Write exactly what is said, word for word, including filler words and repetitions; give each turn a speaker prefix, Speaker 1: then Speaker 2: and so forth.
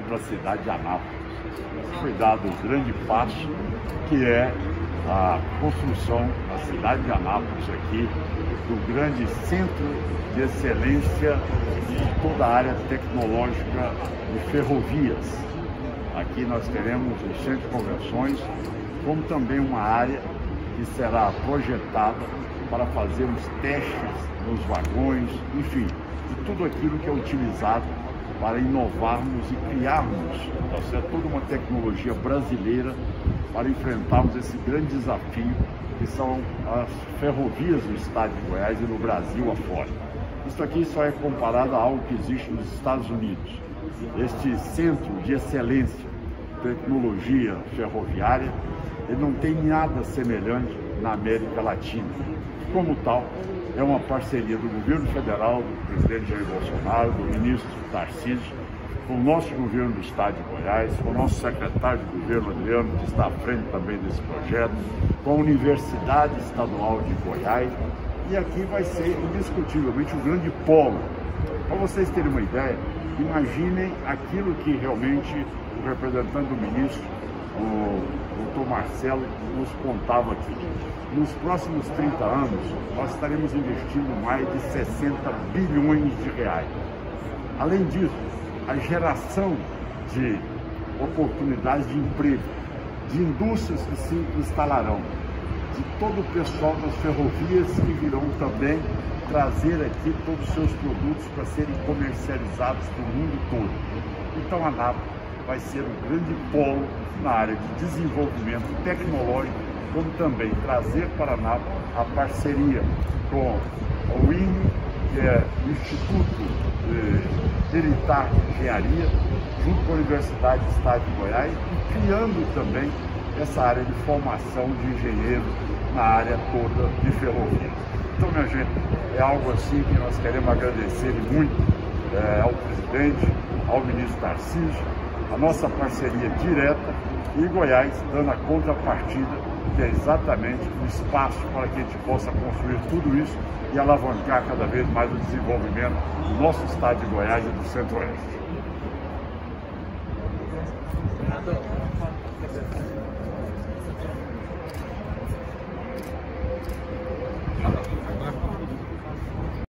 Speaker 1: para a cidade de Anápolis. Foi dado um grande passo, que é a construção da cidade de Anápolis aqui, do grande centro de excelência de toda a área tecnológica de ferrovias. Aqui nós teremos o centro de convenções, como também uma área que será projetada para fazermos testes nos vagões, enfim, de tudo aquilo que é utilizado para inovarmos e criarmos, tá certo? Toda uma tecnologia brasileira para enfrentarmos esse grande desafio que são as ferrovias do estado de Goiás e no Brasil afora. Isso aqui só é comparado a algo que existe nos Estados Unidos. Este centro de excelência, tecnologia ferroviária, ele não tem nada semelhante na América Latina. Como tal, é uma parceria do governo federal, do presidente Jair Bolsonaro, do ministro Tarcísio, com o nosso governo do estado de Goiás, com o nosso secretário de governo, Adriano, que está à frente também desse projeto, com a Universidade Estadual de Goiás, e aqui vai ser indiscutivelmente um grande polo. Para vocês terem uma ideia, imaginem aquilo que realmente o representante do ministro, o doutor Marcelo, nos contava aqui. Nos próximos trinta anos, nós estaremos investindo mais de sessenta bilhões de reais. Além disso, a geração de oportunidades de emprego, de indústrias que se instalarão, de todo o pessoal das ferrovias que virão também trazer aqui todos os seus produtos para serem comercializados no mundo todo. Então, a Anápolis vai ser um grande polo na área de desenvolvimento tecnológico, como também trazer para a Anápolis a parceria com o I N E, que é o Instituto Militar de Engenharia, junto com a Universidade do Estado de Goiás, e criando também essa área de formação de engenheiros na área toda de ferrovia. Então, minha gente, é algo assim que nós queremos agradecer muito é, ao presidente, ao ministro Tarcísio, a nossa parceria direta, e Goiás dando a contrapartida, que é exatamente o espaço para que a gente possa construir tudo isso e alavancar cada vez mais o desenvolvimento do nosso estado de Goiás e do Centro-Oeste.